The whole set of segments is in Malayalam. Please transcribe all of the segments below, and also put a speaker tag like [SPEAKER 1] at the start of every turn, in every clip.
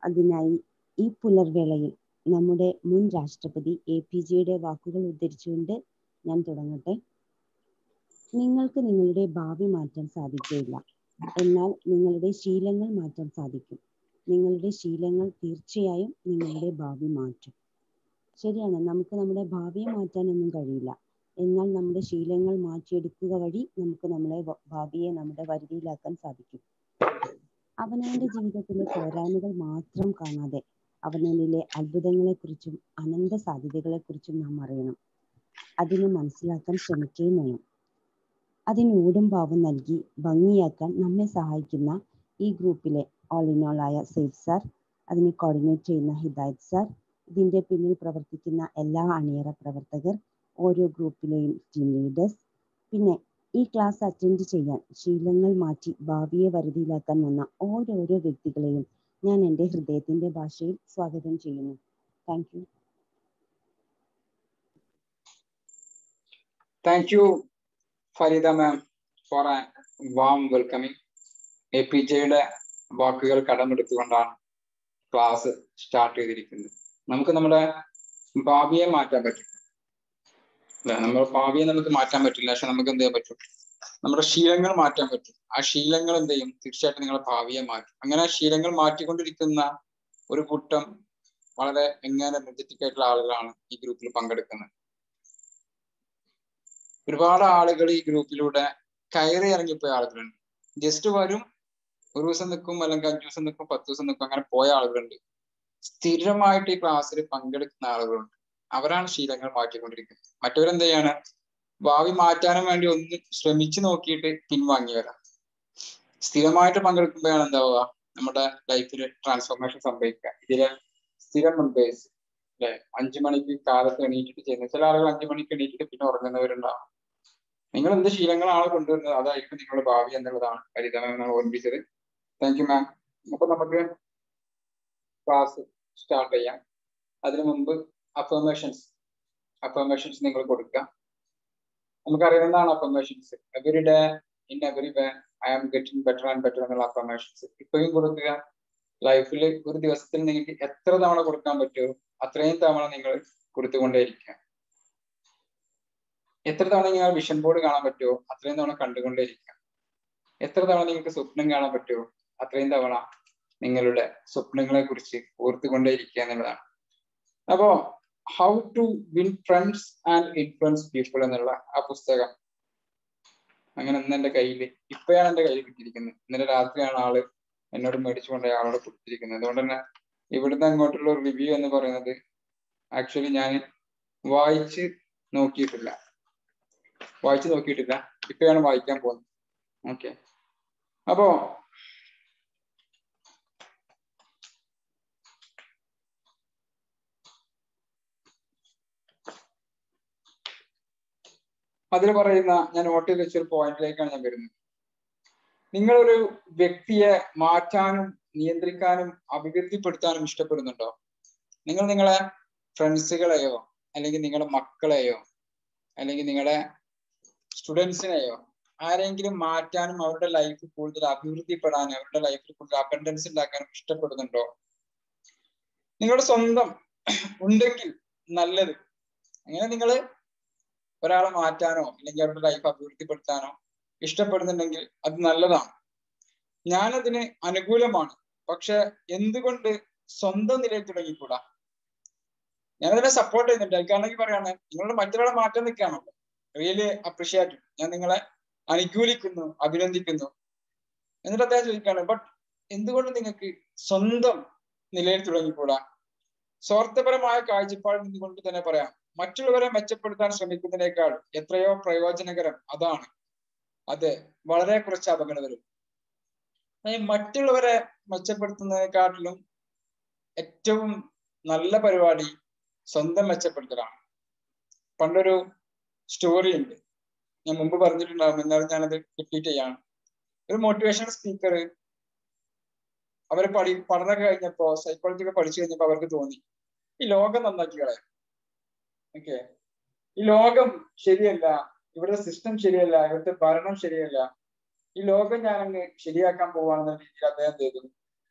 [SPEAKER 1] അതിനായി ഈ പുലർവേളയിൽ നമ്മുടെ മുൻ രാഷ്ട്രപതി APJയുടെ വാക്കുകൾ ഉദ്ധരിച്ചുകൊണ്ട് ഞാൻ തുടങ്ങട്ടെ. നിങ്ങൾക്ക് നിങ്ങളുടെ ഭാവി മാറ്റാൻ സാധിക്കുകയില്ല, എന്നാൽ നിങ്ങളുടെ ശീലങ്ങൾ മാറ്റാൻ സാധിക്കും. നിങ്ങളുടെ ശീലങ്ങൾ തീർച്ചയായും നിങ്ങളുടെ ഭാവി മാറ്റും. ശരിയാണ്, നമുക്ക് നമ്മുടെ ഭാവിയെ മാറ്റാനൊന്നും കഴിയില്ല. എന്നാൽ നമ്മുടെ ശീലങ്ങൾ മാറ്റിയെടുക്കുക വഴി നമുക്ക് നമ്മുടെ ഭാവിയെ നമ്മുടെ വരുതിയിലാക്കാൻ സാധിക്കും. അവനവന്റെ ജീവിതത്തിലെ പോരായ്മകൾ മാത്രം കാണാതെ അവനവനിലെ അത്ഭുതങ്ങളെക്കുറിച്ചും അനന്ത സാധ്യതകളെക്കുറിച്ചും നാം അറിയണം. അതിനെ മനസ്സിലാക്കാൻ ശ്രമിക്കുകയും വേണം. അതിന് ഊടും പാവും നൽകി ഭംഗിയാക്കാൻ നമ്മെ സഹായിക്കുന്ന ഈ ഗ്രൂപ്പിലെ ഓൾ ഇൻ ഓൾ ആയ സെയ്ദ് സാർ, അതിനെ കോർഡിനേറ്റ് ചെയ്യുന്ന ഹിദായത്ത് സാർ, ഇതിൻ്റെ പിന്നിൽ പ്രവർത്തിക്കുന്ന എല്ലാ അണിയറ പ്രവർത്തകർ, ഓരോ ഗ്രൂപ്പിലെയും ടീം ലീഡേഴ്സ്, പിന്നെ ഈ ക്ലാസ് അറ്റൻഡ് ചെയ്യാൻ ശീലങ്ങൾ മാറ്റി ഭാവിയെ വരുതിയിലാക്കാൻ വന്ന ഓരോരോ വ്യക്തികളെയും ഞാൻ എൻ്റെ ഹൃദയത്തിൻ്റെ ഭാഷയിൽ സ്വാഗതം ചെയ്യുന്നു. Thank you.
[SPEAKER 2] Thank you, Farida ma'am, for a warm welcoming. APJയുടെ വാക്കുകൾ കടമെടുത്തുകൊണ്ടാണ് ക്ലാസ് സ്റ്റാർട്ട് ചെയ്തിരിക്കുന്നത്. നമുക്ക് നമ്മുടെ ഭാവിയെ മാറ്റാൻ പറ്റും അല്ലെ? നമ്മുടെ ഭാവിയെ നമുക്ക് മാറ്റാൻ പറ്റില്ല, പക്ഷെ നമുക്ക് എന്ത് ചെയ്യാൻ പറ്റും? നമ്മുടെ ശീലങ്ങൾ മാറ്റാൻ പറ്റും. ആ ശീലങ്ങൾ എന്ത് ചെയ്യും? തീർച്ചയായിട്ടും നിങ്ങളുടെ ഭാവിയെ മാറ്റും. അങ്ങനെ ശീലങ്ങൾ മാറ്റിക്കൊണ്ടിരിക്കുന്ന ഒരു കൂട്ടം വളരെ എങ്ങനെ എനർജറ്റിക് ആയിട്ടുള്ള ആളുകളാണ് ഈ ഗ്രൂപ്പിൽ പങ്കെടുക്കുന്നത്. ഒരുപാട് ആളുകൾ ഈ ഗ്രൂപ്പിലൂടെ കയറി ഇറങ്ങിപ്പോയ ആളുകളുണ്ട്. ജസ്റ്റ് വരും, ഒരു ദിവസം നിൽക്കും, അല്ലെങ്കിൽ 5 ദിവസം നിൽക്കും, 10 ദിവസം നിൽക്കും, അങ്ങനെ പോയ ആളുകളുണ്ട്. സ്ഥിരമായിട്ട് ഈ ക്ലാസ്സിൽ പങ്കെടുക്കുന്ന ആളുകളുണ്ട്. അവരാണ് ശീലങ്ങൾ മാറ്റിക്കൊണ്ടിരിക്കുന്നത്. മറ്റവരെന്ത് ചെയ്യാണ്? ഭാവി മാറ്റാനും വേണ്ടി ഒന്ന് ശ്രമിച്ചു നോക്കിയിട്ട് പിൻവാങ്ങിയവരാ. സ്ഥിരമായിട്ട് പങ്കെടുക്കുമ്പോഴാണ് എന്താവുക? നമ്മുടെ ലൈഫിൽ ട്രാൻസ്ഫോർമേഷൻ സംഭവിക്കുക. ഇതിലെ സ്ഥിരം മെമ്പേഴ്സ് അല്ലെ, 5 മണിക്ക് കാലത്ത് എണീറ്റിട്ട് ചെയ്യുന്നത്. ചില ആളുകൾ 5 മണിക്ക് എണീറ്റിട്ട് പിന്നെ ഉറങ്ങുന്നവരുണ്ടാവും. നിങ്ങൾ എന്ത് ശീലങ്ങളാണ് കൊണ്ടുവരുന്നത്, അതായിരിക്കും നിങ്ങളുടെ ഭാവി എന്നുള്ളതാണ് പരിതാപം ഓർമ്മിച്ചത്. Thank you ma'am. അപ്പൊ നമുക്ക് ക്ലാസ് സ്റ്റാർട്ട് ചെയ്യാം. അതിനു മുമ്പ് അഫർമേഷൻസ് നിങ്ങൾ കൊടുക്കുക. നമുക്കറിയാവുന്നതാണ് affirmations. Every day in every way I am getting better and better എന്നുള്ള അഫർമേഷൻസ് ഇപ്പോഴും കൊടുക്കുക. ലൈഫിൽ ഒരു ദിവസത്തിൽ നിങ്ങൾക്ക് എത്ര തവണ കൊടുക്കാൻ പറ്റുമോ അത്രയും തവണ നിങ്ങൾ കൊടുത്തുകൊണ്ടേയിരിക്കുക. എത്ര തവണ നിങ്ങൾ വിഷൻ ബോർഡ് കാണാൻ പറ്റുമോ അത്രയും തവണ കണ്ടുകൊണ്ടേയിരിക്കുക. എത്ര തവണ നിങ്ങൾക്ക് സ്വപ്നം കാണാൻ പറ്റുമോ അത്രയും തവണ നിങ്ങളുടെ സ്വപ്നങ്ങളെ കുറിച്ച് ഓർത്തുകൊണ്ടേയിരിക്കുക എന്നുള്ളതാണ്. അപ്പോ how to win friends and influence people എന്നുള്ള ആ പുസ്തകം അങ്ങനെ ഇന്ന് എൻ്റെ കയ്യിൽ ഇപ്പോഴാണ് എൻ്റെ കയ്യിൽ കിട്ടിയിരിക്കുന്നത്. ഇന്നലെ രാത്രിയാണ് ആള് എന്നോട് മേടിച്ചുകൊണ്ട് ആളോട് കൊടുത്തിരിക്കുന്നത്. അതുകൊണ്ട് തന്നെ ഇവിടുന്ന് അങ്ങോട്ടുള്ള റിവ്യൂ എന്ന് പറയുന്നത് ആക്ച്വലി ഞാൻ വായിച്ച് നോക്കിയിട്ടില്ല. ഇപ്പോഴാണ് വായിക്കാൻ പോകുന്നത്. ഓക്കെ, അപ്പോ അതിൽ പറയുന്ന ഞാൻ നോട്ട് ചെയ്ത് വെച്ചൊരു പോയിന്റിലേക്കാണ് ഞാൻ വരുന്നത്. നിങ്ങളൊരു വ്യക്തിയെ മാറ്റാനും നിയന്ത്രിക്കാനും അഭിവൃദ്ധിപ്പെടുത്താനും ഇഷ്ടപ്പെടുന്നുണ്ടോ? നിങ്ങൾ നിങ്ങളെ ഫ്രണ്ട്സുകളെയോ അല്ലെങ്കിൽ നിങ്ങളുടെ മക്കളെയോ അല്ലെങ്കിൽ നിങ്ങളുടെ സ്റ്റുഡൻസിനെയോ ആരെങ്കിലും മാറ്റാനും അവരുടെ ലൈഫ് കൂടുതൽ അഭിവൃദ്ധിപ്പെടാനും അവരുടെ ലൈഫിൽ കൂടുതൽ അബണ്ടൻസ് ഉണ്ടാക്കാനും ഇഷ്ടപ്പെടുന്നുണ്ടോ? നിങ്ങളുടെ സ്വന്തം ഉണ്ടെങ്കിൽ നല്ലത്. അങ്ങനെ നിങ്ങൾ ഒരാളെ മാറ്റാനോ അല്ലെങ്കിൽ അവരുടെ ലൈഫ് അഭിവൃദ്ധിപ്പെടുത്താനോ ഇഷ്ടപ്പെടുന്നുണ്ടെങ്കിൽ അത് നല്ലതാണ്. ഞാനതിന് അനുകൂലമാണ്. പക്ഷെ എന്തുകൊണ്ട് സ്വന്തം നിലയിൽ തുടങ്ങിക്കൂടാ? ഞാനതിനെ സപ്പോർട്ട് ചെയ്യുന്നുണ്ട്. എനിക്കാണെങ്കിൽ പറയാണ്, നിങ്ങളുടെ മറ്റൊരാളെ മാറ്റാൻ നിൽക്കുകയാണല്ലോ, റിയലി അപ്രീഷിയേറ്റ്. ഞാൻ നിങ്ങളെ അനുകൂലിക്കുന്നു, അഭിനന്ദിക്കുന്നു. എന്നിട്ട് അദ്ദേഹം ചോദിക്കുകയാണ്, ബട്ട് എന്തുകൊണ്ട് നിങ്ങൾക്ക് സ്വന്തം നിലയിൽ തുടങ്ങിക്കൂടാ? സ്വാർത്ഥപരമായ കാഴ്ചപ്പാടിൽ നിന്നുകൊണ്ട് തന്നെ പറയാം, മറ്റുള്ളവരെ മെച്ചപ്പെടുത്താൻ ശ്രമിക്കുന്നതിനേക്കാൾ എത്രയോ പ്രയോജനകരം അതാണ്. അത് വളരെ കുറച്ച് അപകടകരം. മറ്റുള്ളവരെ മെച്ചപ്പെടുത്തുന്നതിനെക്കാട്ടിലും ഏറ്റവും നല്ല പരിപാടി സ്വന്തം മെച്ചപ്പെടുത്തലാണ്. പണ്ടൊരു സ്റ്റോറി ഉണ്ട്, ഞാൻ മുമ്പ് പറഞ്ഞിട്ടുണ്ടാവും, എന്നാലും ഞാനത് റിപ്പീറ്റ് ചെയ്യാണ്. ഒരു മോട്ടിവേഷണൽ സ്പീക്കർ അവർ പഠനമൊക്കെ കഴിഞ്ഞപ്പോ സൈക്കോളജി ഒക്കെ പഠിച്ചു കഴിഞ്ഞപ്പോ അവർക്ക് തോന്നി, ഈ ലോകം നന്നാക്കി കളയാം. ഓക്കെ, ഈ ലോകം ശരിയല്ല, ഇവിടുത്തെ സിസ്റ്റം ശരിയല്ല, ഇവിടുത്തെ ഭരണം ശരിയല്ല, ഈ ലോകം ഞാനങ്ങ് ശരിയാക്കാൻ പോവാണെന്ന രീതിയിൽ അദ്ദേഹം ചെയ്തു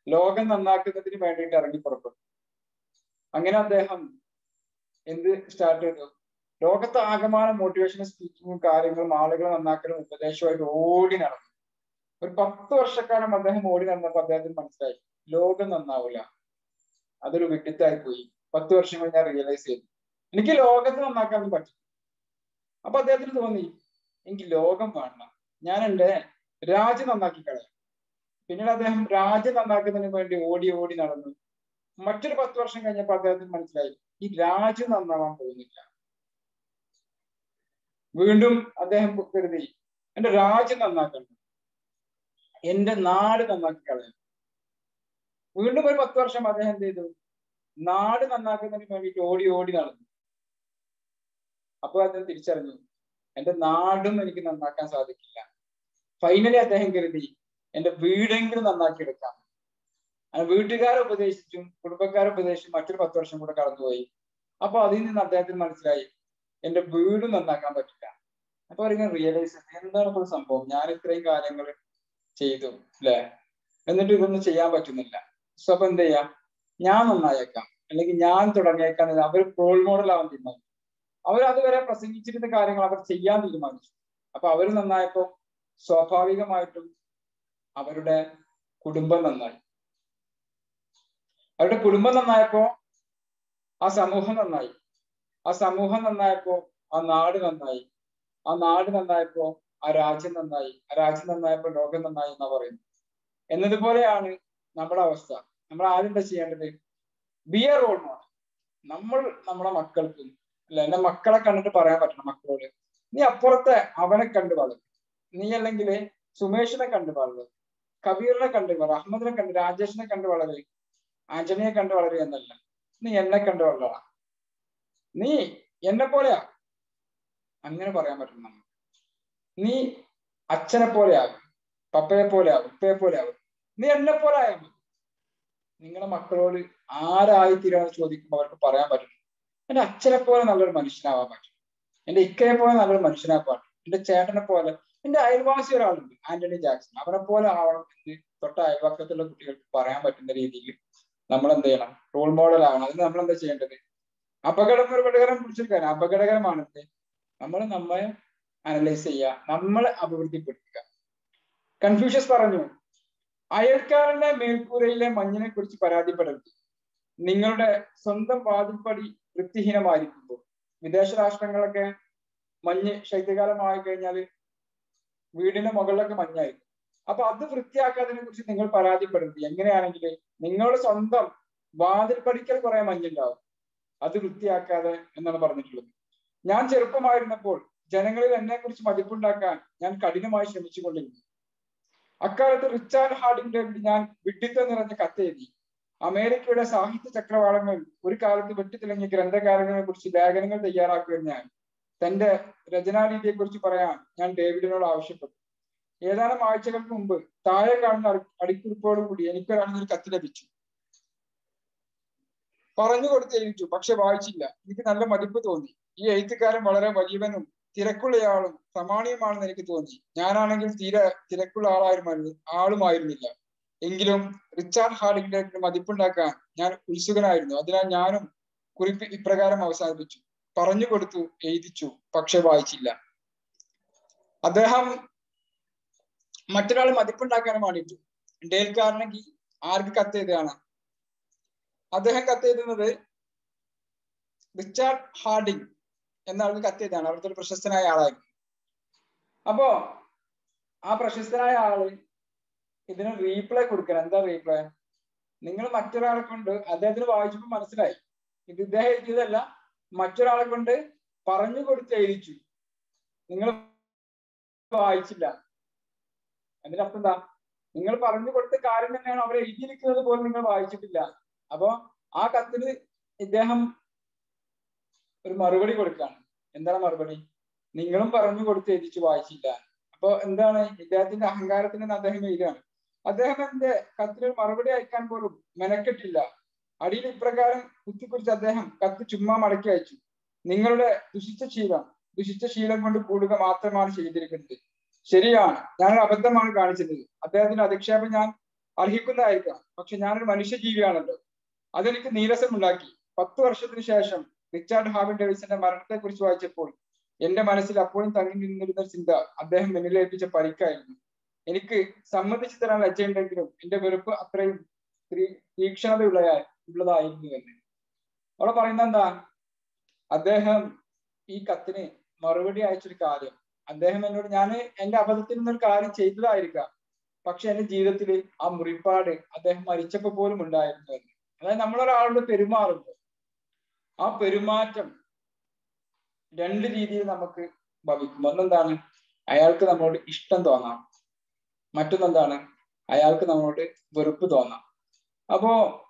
[SPEAKER 2] ലോകം നന്നാക്കുന്നതിന് വേണ്ടിയിട്ട് ഇറങ്ങി പുറപ്പെട്ടു. അങ്ങനെ അദ്ദേഹം എന്ത് സ്റ്റാർട്ട് ചെയ്തു? ലോകത്ത് ആകമാനം മോട്ടിവേഷണൽ സ്പീക്കിങ്ങും കാര്യങ്ങളും ആളുകളെ നന്നാക്കലും ഉപദേശമായിട്ട് ഓടി നടന്നു. ഒരു 10 വർഷക്കാലം അദ്ദേഹം ഓടി നടന്നപ്പോൾ അദ്ദേഹത്തിന് മനസ്സിലായി ലോകം നന്നാവില്ല, അതൊരു വിഡിത്തായി പോയി. 10 വർഷം കഴിഞ്ഞ് ഞാൻ റിയലൈസ് ചെയ്തു എനിക്ക് ലോകത്ത് നന്നാക്കാൻ പറ്റും. അപ്പൊ അദ്ദേഹത്തിന് തോന്നി എനിക്ക് ലോകം വേണ്ട, ഞാൻ എൻ്റെ രാജ്യം നന്നാക്കി കളയാം. പിന്നീട് അദ്ദേഹം രാജ്യം നന്നാക്കുന്നതിന് വേണ്ടി ഓടി ഓടി നടന്നു. മറ്റൊരു 10 വർഷം കഴിഞ്ഞപ്പോൾ അദ്ദേഹത്തിന് മനസ്സിലായി ഈ രാജ്യം നന്നാവാൻ പോകുന്നില്ല. വീണ്ടും അദ്ദേഹം കരുതി എൻ്റെ രാജ്യം നന്നാക്കണം, എൻ്റെ നാട് നന്നാക്കി കളയാം. വീണ്ടും ഒരു 10 വർഷം അദ്ദേഹം എന്ത് ചെയ്തു? നാട് നന്നാക്കുന്നതിന് വേണ്ടിയിട്ട് ഓടി ഓടി നടന്നു. അപ്പൊ അദ്ദേഹം തിരിച്ചറിഞ്ഞു എൻ്റെ നാടും എനിക്ക് നന്നാക്കാൻ സാധിക്കില്ല. ഫൈനലി അദ്ദേഹം കരുതി എൻ്റെ വീടെങ്കിലും നന്നാക്കിയെടുക്കാം. വീട്ടുകാരെ ഉപദേശിച്ചും കുടുംബക്കാരെ ഉപദേശിച്ചും മറ്റൊരു 10 വർഷം കൂടെ കടന്നുപോയി. അപ്പൊ അതിൽ നിന്ന് അദ്ദേഹത്തിന് മനസ്സിലായി എൻ്റെ വീടും നന്നാക്കാൻ പറ്റില്ല. അപ്പൊ അവരിങ്ങനെ റിയലൈസ് ചെയ്തു എന്താണ് ഇപ്പോൾ സംഭവം, ഞാൻ ഇത്രയും കാര്യങ്ങൾ ചെയ്തു അല്ലെ, എന്നിട്ട് ഇതൊന്നും ചെയ്യാൻ പറ്റുന്നില്ല. സോ അപ്പൊ എന്ത് ചെയ്യാം, ഞാൻ നന്നായേക്കാം അല്ലെങ്കിൽ ഞാൻ തുടങ്ങിയേക്കാം. അവർ റോൾ മോഡലാവാൻ തീരുമാനിച്ചു. അവർ അതുവരെ പ്രസംഗിച്ചിരുന്ന കാര്യങ്ങൾ അവർ ചെയ്യാൻ തീരുമാനിച്ചു. അപ്പൊ അവർ നന്നായപ്പോ സ്വാഭാവികമായിട്ടും അവരുടെ കുടുംബം നന്നായി. അവരുടെ കുടുംബം നന്നായപ്പോ ആ സമൂഹം നന്നായി. ആ സമൂഹം നന്നായപ്പോ ആ നാട് നന്നായി. ആ നാട് നന്നായപ്പോ ആ രാജ്യം നന്നായി. ആ രാജ്യം നന്നായപ്പോ ലോകം നന്നായി എന്നാ പറയുന്നത്. എന്നതുപോലെയാണ് നമ്മുടെ അവസ്ഥ. നമ്മൾ ആദ്യം എന്താ ചെയ്യേണ്ടത്? Be a role model. നമ്മൾ നമ്മുടെ മക്കൾക്കും അല്ല, എന്റെ മക്കളെ കണ്ടിട്ട് പറയാൻ പറ്റണം മക്കളോട്, നീ അപ്പുറത്തെ അവനെ കണ്ടു വളരും, നീ അല്ലെങ്കിൽ സുമേഷിനെ കണ്ടു വളരും, കബീറിനെ കണ്ടു വളരും, അഹമ്മദിനെ കണ്ട്, രാജേഷിനെ കണ്ടു വളര്, ആന്റണിയെ കണ്ടു വളരുക എന്നല്ല, നീ എന്നെ കണ്ടു വളരാ, നീ എന്നെ പോലെയാ. അങ്ങനെ പറയാൻ പറ്റും നമ്മൾ. നീ അച്ഛനെ പോലെ ആകും, പപ്പയെ പോലെ ആകും, ഉപ്പയെ പോലെ ആകും, നീ എന്നെ പോലെ ആയാൽ മതി. നിങ്ങളുടെ മക്കളോട് ആരായി തീരാന്ന് ചോദിക്കുമ്പോൾ അവർക്ക് പറയാൻ പറ്റും എൻ്റെ അച്ഛനെ പോലെ നല്ലൊരു മനുഷ്യനാവാൻ പറ്റും, എൻ്റെ ഇക്കയെ പോലെ നല്ലൊരു മനുഷ്യനാവാൻ പറ്റും, എൻ്റെ ചേട്ടനെ പോലെ. എൻ്റെ അയൽവാസി ഒരാളുണ്ട് ആന്റണി ജാക്സൺ, അവനെ പോലെ ആവണം എന്ന് തൊട്ട അയൽവാക്കത്തുള്ള കുട്ടികൾക്ക് പറയാൻ പറ്റുന്ന രീതിയിൽ നമ്മൾ എന്ത് ചെയ്യണം? റോൾ മോഡൽ ആവണം. അതിന് നമ്മൾ എന്താ ചെയ്യേണ്ടത്? അപകടകരം പിടിച്ചെടുക്കാൻ അപകടകരമാണെന്ന് നമ്മൾ നമ്മളെ അനലൈസ് ചെയ്യുക, നമ്മളെ അഭിവൃദ്ധിപ്പെടുത്തുക. കൺഫ്യൂഷ്യസ് പറഞ്ഞു, അയൽക്കാരന്റെ മേൽക്കൂരയിലെ മഞ്ഞിനെ കുറിച്ച് പരാതിപ്പെടരുത്. നിങ്ങളുടെ സ്വന്തം വാതിൽപ്പടി വൃത്തിഹീനമായിരിക്കുമ്പോൾ, വിദേശ രാഷ്ട്രങ്ങളൊക്കെ മഞ്ഞ് ശൈത്യകാലമായി കഴിഞ്ഞാൽ വീടിന്റെ മുകളിലൊക്കെ മഞ്ഞായിരിക്കും. അപ്പൊ അത് വൃത്തിയാക്കാതിനെ കുറിച്ച് നിങ്ങൾ പരാതിപ്പെടരുത്. എങ്ങനെയാണെങ്കിൽ നിങ്ങളുടെ സ്വന്തം വാതിൽപ്പടിക്കൽ കുറെ മഞ്ഞുണ്ടാവും, അത് വൃത്തിയാക്കാതെ എന്നാണ് പറഞ്ഞിട്ടുള്ളത്. ഞാൻ ചെറുപ്പമായിരുന്നപ്പോൾ ജനങ്ങളിൽ എന്നെ കുറിച്ച് മതിപ്പുണ്ടാക്കാൻ ഞാൻ കഠിനമായി ശ്രമിച്ചുകൊണ്ടിരുന്നു. അക്കാലത്ത് റിച്ചാർഡ് ഹാർഡിംഗ് ഡേവിഡ് ഞാൻ വിഡ്ഢിത്തം നിറഞ്ഞ കത്തെഴുതി. അമേരിക്കയുടെ സാഹിത്യ ചക്രവാളങ്ങൾ ഒരു കാലത്ത് വെട്ടിത്തിളങ്ങിയ ഗ്രന്ഥകാരനെ കുറിച്ച് ലേഖനങ്ങൾ തയ്യാറാക്കുക ഞാൻ തന്റെ രചനാരീതിയെ കുറിച്ച് പറയാൻ ഞാൻ ഡേവിഡിനോട് ആവശ്യപ്പെട്ടു. ഏതാനും ആഴ്ചകൾക്ക് മുമ്പ് താഴെ കാണുന്ന അടിക്കുറിപ്പോടുകൂടി എനിക്കൊരാളൊരു കത്ത് ലഭിച്ചു. പറഞ്ഞു കൊടുത്ത് എഴുതിച്ചു, പക്ഷെ വായിച്ചില്ല. എനിക്ക് നല്ല മതിപ്പ് തോന്നി. ഈ എഴുത്തുകാരൻ വളരെ വലിയവനും തിരക്കുള്ളയാളും പ്രമാണിയുമാണെന്ന് എനിക്ക് തോന്നി. ഞാനാണെങ്കിൽ തീരെ തിരക്കുള്ള ആളുമായിരുന്നില്ല. എങ്കിലും റിച്ചാർഡ് ഹാർഡിംഗ് ഡേവിഡിന് മതിപ്പുണ്ടാക്കാൻ ഞാൻ ഉത്സുകനായിരുന്നു. അതിനാൽ ഞാനും കുറിപ്പ് ഇപ്രകാരം അവസാനിപ്പിച്ചു: പറഞ്ഞു കൊടുത്തു, എഴുതിച്ചു, പക്ഷെ വായിച്ചില്ല. അദ്ദേഹം മറ്റൊരാൾ മതിപ്പുണ്ടാക്കാൻ വേണ്ടിയിട്ടു ഡേൽ കാർണഗി ആർക്ക് കത്തെഴുതുകയാണ്? അദ്ദേഹം കത്തെഴുതുന്നത് റിച്ചാർഡ് ഹാർഡിംഗ് എന്ന ആൾക്ക് കത്തെഴുതാണ്. അവിടുത്തെ ഒരു പ്രശസ്തനായ ആളായിരുന്നു. അപ്പോ ആ പ്രശസ്തനായ ആള് ഇതിന് റീപ്ലൈ കൊടുക്കണം. എന്താ റീപ്ലൈ? നിങ്ങൾ മറ്റൊരാളെ കൊണ്ട്, അദ്ദേഹത്തിന് വായിച്ചപ്പോൾ മനസ്സിലായി ഇത് ഇദ്ദേഹം എഴുതിയതല്ല, മറ്റൊരാളെ കൊണ്ട് പറഞ്ഞു കൊടുത്ത് എഴുതിച്ചു, നിങ്ങൾ വായിച്ചില്ല. അതിന്റെ അർത്ഥം എന്താ? നിങ്ങൾ പറഞ്ഞു കൊടുത്ത കാര്യം തന്നെയാണ് അവർ എഴുതിയിരിക്കുന്നത് പോലും നിങ്ങൾ വായിച്ചിട്ടില്ല. അപ്പോ ആ കത്തിന് ഇദ്ദേഹം ഒരു മറുപടി കൊടുക്കുകയാണ്. എന്താണ് മറുപടി? നിങ്ങളും പറഞ്ഞു കൊടുത്ത് എഴുതിച്ചു, വായിച്ചില്ല. അപ്പൊ എന്താണ്? ഇദ്ദേഹത്തിന്റെ അഹങ്കാരത്തിന് അദ്ദേഹം എഴുതുകയാണ്. അദ്ദേഹം എന്റെ കത്തിനൊരു മറുപടി അയക്കാൻ പോലും മെനക്കെട്ടില്ല. അടിയിൽ ഇപ്രകാരം കുത്തിക്കുറിച്ച് അദ്ദേഹം കത്ത് ചുമ്മാ മടക്കി അയച്ചു: നിങ്ങളുടെ ദുഷിച്ച ശീലം കൊണ്ട് കൂടുക മാത്രമാണ് ചെയ്തിരിക്കുന്നത്. ശരിയാണ്, ഞാനൊരു അബദ്ധമാണ് കാണിച്ചത്. അദ്ദേഹത്തിന്റെ അധിക്ഷേപം ഞാൻ അർഹിക്കുന്നതായിരിക്കാം. പക്ഷെ ഞാനൊരു മനുഷ്യജീവിയാണല്ലോ. അതെനിക്ക് നീരസമുണ്ടാക്കി. 10 വർഷത്തിന് ശേഷം റിച്ചാർഡ് ഹാവിൻ ഡേവിസിന്റെ മരണത്തെ കുറിച്ച് വായിച്ചപ്പോൾ എന്റെ മനസ്സിൽ അപ്പോഴും തങ്ങി നിന്നിരുന്ന ചിന്ത അദ്ദേഹം എന്നിലേൽപ്പിച്ച പരിക്കായിരുന്നു. എനിക്ക് സമ്മതിച്ചു തരാൻ ലജ്ജയുണ്ടെങ്കിലും എന്റെ വെറുപ്പ് അത്രയും തീക്ഷണതയുള്ളതായിരുന്നു എന്ന്. അവിടെ പറയുന്നത് എന്താ? അദ്ദേഹം ഈ കത്തിന് മറുപടി അയച്ചൊരു കാര്യം, അദ്ദേഹം എന്നോട്, ഞാൻ എന്റെ അബദ്ധത്തിൽ നിന്നൊരു കാര്യം ചെയ്തതായിരിക്കാം, പക്ഷെ എന്റെ ജീവിതത്തിൽ ആ മുറിപ്പാട് അദ്ദേഹം മരിച്ചപ്പോ പോലും ഉണ്ടായിരുന്നു എന്ന്. അതായത് നമ്മളൊരാളോട് പെരുമാറുമ്പോൾ ആ പെരുമാറ്റം 2 രീതിയിൽ നമുക്ക് ഭവിക്കും. ഒന്നെന്താണ്? അയാൾക്ക് നമ്മളോട് ഇഷ്ടം തോന്നാം. മറ്റൊന്നെന്താണ്? അയാൾക്ക് നമ്മളോട് വെറുപ്പ് തോന്നാം. അപ്പോ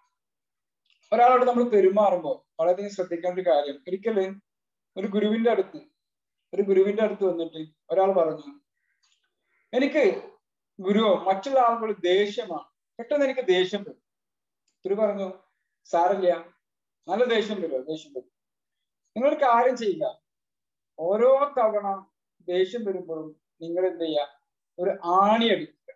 [SPEAKER 2] ഒരാളോട് നമ്മൾ പെരുമാറുമ്പോൾ വളരെയധികം ശ്രദ്ധിക്കേണ്ട ഒരു കാര്യം, ഒരിക്കലും ഒരു ഗുരുവിന്റെ അടുത്ത് വന്നിട്ട് ഒരാൾ പറഞ്ഞു, എനിക്ക് ഗുരുവോ മറ്റുള്ള ആളുകൾ ദേഷ്യമാണ്, പെട്ടെന്ന് എനിക്ക് ദേഷ്യം വരും. ഗുരു പറഞ്ഞു, സാരമില്ല, നല്ല ദേഷ്യം വരും. നിങ്ങളൊരു കാര്യം ചെയ്യുക, ഓരോ തവണ ദേഷ്യം വരുമ്പോഴും നിങ്ങൾ എന്ത് ചെയ്യുക, ഒരു ആണി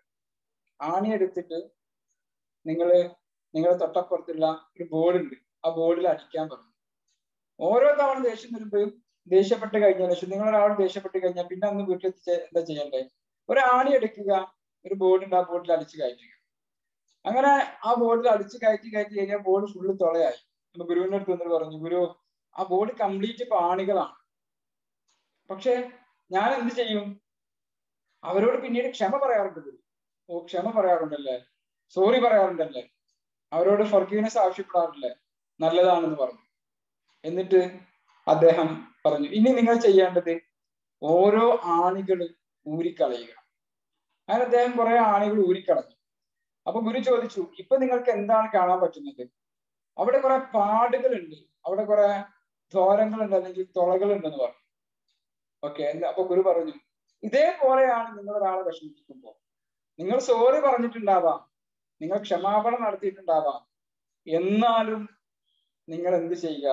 [SPEAKER 2] എടുത്തിട്ട് നിങ്ങളുടെ തൊട്ടപ്പുറത്തുള്ള ഒരു ബോർഡ് ഉണ്ട്, ആ ബോർഡിൽ അടിക്കാൻ പറഞ്ഞു. ഓരോ തവണ ദേഷ്യം വരുമ്പോഴും ദേഷ്യപ്പെട്ട് കഴിഞ്ഞാൽ ശേഷം, നിങ്ങളൊരാൾ ദേഷ്യപ്പെട്ട് കഴിഞ്ഞാൽ പിന്നെ അന്ന് വീട്ടിലെത്തിച്ച് എന്താ ചെയ്യണ്ടേ? ഒരു ആണി എടുക്കുക, ഒരു ബോർഡ് ഉണ്ട്, ആ ബോർഡിൽ അടിച്ചു കയറ്റുക. അങ്ങനെ ആ ബോർഡിൽ അടിച്ചു കയറ്റി കഴിഞ്ഞാൽ ബോർഡ് ഫുള്ള് തുളയായി. അപ്പൊ ഗുരുവിന്റെ അടുത്ത് വന്നിട്ട് പറഞ്ഞു, ഗുരു, ആ ബോർഡ് കംപ്ലീറ്റ് ആണികളാണ്. പക്ഷെ ഞാൻ എന്ത് ചെയ്യും? അവരോട് പിന്നീട് ക്ഷമ പറയാറുണ്ട് ഗുരു. ഓ, ക്ഷമ പറയാറുണ്ടല്ലേ, സോറി പറയാറുണ്ടല്ലേ, അവരോട് ഫർഗീവ്നെസ് ആവശ്യപ്പെടാറില്ലേ, നല്ലതാണെന്ന് പറഞ്ഞു. എന്നിട്ട് അദ്ദേഹം പറഞ്ഞു, ഇനി നിങ്ങൾ ചെയ്യേണ്ടത് ഓരോ ആണികൾ ഊരിക്കളയുക. അങ്ങനെ അദ്ദേഹം കുറെ ആണികൾ ഊരിക്കളഞ്ഞു. അപ്പൊ ഗുരു ചോദിച്ചു, ഇപ്പൊ നിങ്ങൾക്ക് എന്താണ് കാണാൻ പറ്റുന്നത്? അവിടെ കുറെ പാടുകളുണ്ട്, അവിടെ കുറെ ദ്വാരങ്ങളുണ്ട്, അല്ലെങ്കിൽ തുളകളുണ്ടെന്ന് പറഞ്ഞു. ഓക്കെ, അപ്പൊ ഗുരു പറഞ്ഞു, ഇതേപോലെയാണ് നിങ്ങൾ ഒരാളെ വിഷമിപ്പിക്കുമ്പോൾ. നിങ്ങൾ സോറി പറഞ്ഞിട്ടുണ്ടാവാം, നിങ്ങൾ ക്ഷമാപണം നടത്തിയിട്ടുണ്ടാവാം, എന്നാലും നിങ്ങൾ എന്ത് ചെയ്യുക?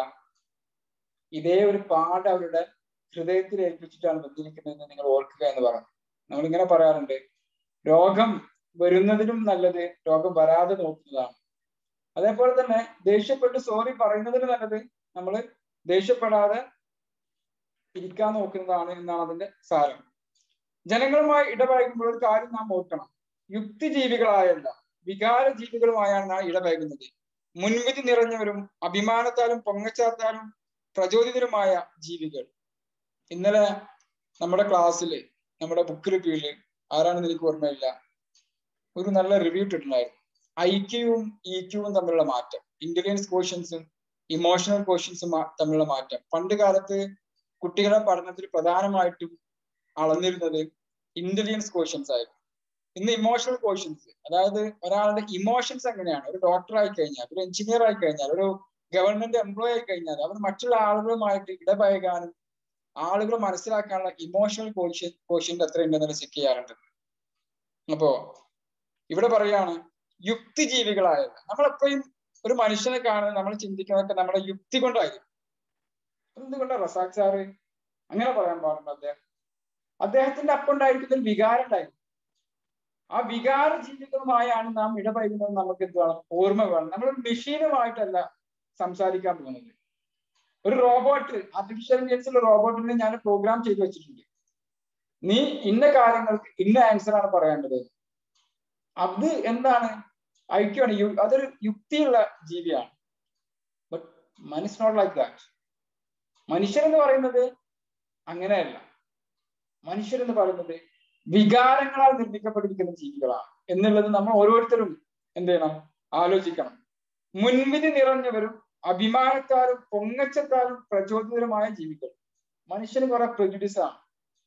[SPEAKER 2] ഇതേ ഒരു പാട് അവരുടെ ഹൃദയത്തിൽ ഏൽപ്പിച്ചിട്ടാണ് ബന്ധിരിക്കുന്നതെന്ന് നിങ്ങൾ ഓർക്കുക എന്ന് പറഞ്ഞു. നമ്മളിങ്ങനെ പറയാറുണ്ട്, രോഗം വരുന്നതിനും നല്ലത് രോഗം വരാതെ നോക്കുന്നതാണ്. അതേപോലെ തന്നെ ദേഷ്യപ്പെട്ട് സോറി പറയുന്നതിന് നല്ലത് നമ്മൾ ദേഷ്യപ്പെടാതെ ഇരിക്കാൻ നോക്കുന്നതാണ് എന്നാണ് അതിന്റെ സാരം. ജനങ്ങളുമായി ഇടപഴകുമ്പോൾ ഒരു കാര്യം നാം ഓർക്കണം, യുക്തിജീവികളായല്ല വികാര ജീവികളുമായാണ് നാം ഇടപഴകുന്നത്. മുൻവിധി നിറഞ്ഞവരും അഭിമാനത്താലും പൊങ്ങച്ചാത്താലും പ്രചോദിതരുമായ ജീവികൾ. ഇന്നലെ നമ്മുടെ ക്ലാസ്സില്, നമ്മുടെ ബുക്ക് റിവ്യൂല്, ആരാണെന്ന് എനിക്ക് ഓർമ്മയില്ല, ഒരു നല്ല റിവ്യൂ ഇട്ടിട്ടുണ്ടായിരുന്നു. ഐക്യവും ഇക്യുവും തമ്മിലുള്ള മാറ്റം, ഇന്റലിജൻസ് ക്വോഷ്യൻസും ഇമോഷണൽ ക്വോഷ്യൻസും തമ്മിലുള്ള മാറ്റം. പണ്ട് കാലത്ത് കുട്ടികളുടെ പഠനത്തിൽ പ്രധാനമായിട്ടും അളന്നിരുന്നത് ഇന്റലിജൻസ് ക്വോഷ്യൻസ് ആയിരുന്നു. ഇന്ന് ഇമോഷണൽ ക്വോഷ്യൻസ്, അതായത് ഒരാളുടെ ഇമോഷൻസ് എങ്ങനെയാണ്. ഒരു ഡോക്ടർ ആയി കഴിഞ്ഞാൽ, ഒരു എഞ്ചിനീയർ ആയി കഴിഞ്ഞാൽ, ഒരു ഗവൺമെന്റ് എംപ്ലോയി ആയി കഴിഞ്ഞാൽ അവർ മറ്റുള്ള ആളുകളുമായിട്ട് ഇടപഴകാനും ആളുകൾ മനസ്സിലാക്കാനുള്ള ഇമോഷണൽ ക്വോഷ്യന്റ് എത്ര ഉണ്ടെന്ന് ചെക്ക് ചെയ്യാറുണ്ട്. അപ്പോ ഇവിടെ പറയാണ്, യുക്തിജീവികളായത്. നമ്മളെപ്പോഴും ഒരു മനുഷ്യനെ കാണുന്നത്, നമ്മൾ ചിന്തിക്കുന്നതൊക്കെ നമ്മുടെ യുക്തി കൊണ്ടായിരിക്കും. എന്തുകൊണ്ടാണ് റസാഖ് സാറ് അങ്ങനെ പറയാൻ പാടുണ്ട്? അദ്ദേഹത്തിന്റെ അപ്പം ഉണ്ടായിരിക്കുന്ന ഒരു വികാരം ഉണ്ടായിരുന്നു. ആ വികാര ജീവികളുമായാണ് നാം ഇടപഴകുന്നത്. നമുക്ക് എന്ത് വേണം? ഓർമ്മ വേണം. നമ്മളൊരു മെഷീനുമായിട്ടല്ല സംസാരിക്കാൻ പോകുന്നത്. ഒരു റോബോട്ട്, ആർട്ടിഫിഷ്യൽ ഇന്റലിജൻസിലുള്ള റോബോട്ടിനെ ഞാൻ പ്രോഗ്രാം ചെയ്ത് വെച്ചിട്ടുണ്ട്. നീ ഇന്ന കാര്യങ്ങൾക്ക് ഇന്ന ആൻസർ ആണ് പറയേണ്ടത്. അത് എന്താണ്? ഐക്യമാണ്. അതൊരു യുക്തിയുള്ള ജീവിയാണ്. But man is not like that. മനുഷ്യരെന്ന് പറയുന്നത് അങ്ങനെയല്ല. മനുഷ്യരെന്ന് പറയുന്നത് വികാരങ്ങളാൽ നിർമ്മിക്കപ്പെട്ടിരിക്കുന്ന ജീവികളാണ് എന്നുള്ളത് നമ്മൾ ഓരോരുത്തരും എന്ത് ചെയ്യണം? ആലോചിക്കണം. മുൻവിധി നിറഞ്ഞവരും അഭിമാനത്താലും പൊങ്ങച്ചത്താലും പ്രചോദിതരുമായ ജീവികൾ. മനുഷ്യന് കുറെ പ്രെജുഡിസ് ആണ്.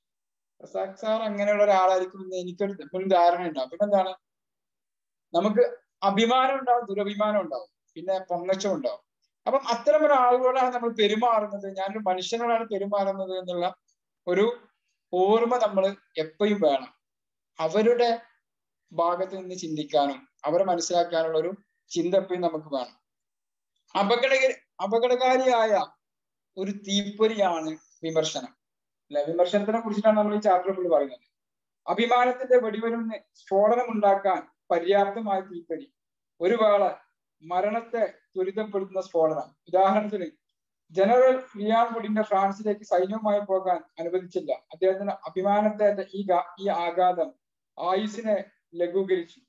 [SPEAKER 2] റസാഖ് സാർ അങ്ങനെയുള്ള ഒരാളായിരിക്കും എന്ന് എനിക്കൊരു ധാരണ ഉണ്ടാവും. പിന്നെന്താണ്? നമുക്ക് അഭിമാനം ഉണ്ടാവും, ദുരഭിമാനം ഉണ്ടാവും, പിന്നെ പൊങ്ങച്ചം ഉണ്ടാവും. അപ്പം അത്തരം ഒരാളുകളോടാണ് നമ്മൾ പെരുമാറുന്നത്, ഞാനൊരു മനുഷ്യനോടാണ് പെരുമാറുന്നത് എന്നുള്ള ഒരു ഓർമ്മ നമ്മൾ എപ്പോഴും വേണം. അവരുടെ ഭാഗത്ത് നിന്ന് ചിന്തിക്കാനും അവരെ മനസ്സിലാക്കാനുള്ള ഒരു ചിന്ത എപ്പോഴും നമുക്ക് വേണം. അപകടകാരിയായ ഒരു തീപ്പൊരിയാണ് വിമർശനം. അല്ലെ? വിമർശനത്തിനെ കുറിച്ചിട്ടാണ് നമ്മൾ ഈ ചാപ്റ്റർ ഫുള്ള് പറയുന്നത്. അഭിമാനത്തിന്റെ വെടിമരുന്ന് സ്ഫോടനം ഉണ്ടാക്കാൻ പര്യാപ്തമായ തീപ്പൊരി, ഒരു വേള മരണത്തെ ത്വരിതപ്പെടുത്തുന്ന സ്ഫോടനം. ഉദാഹരണത്തിന് ജനറൽ ലിയാൻ വുഡിന്റെ ഫ്രാൻസിലേക്ക് സൈന്യവുമായി പോകാൻ അനുവദിച്ചില്ല. അദ്ദേഹത്തിന്റെ അഭിമാനത്തെ ഈ ആഘാതം ആയുസിനെ ലഘൂകരിച്ചു.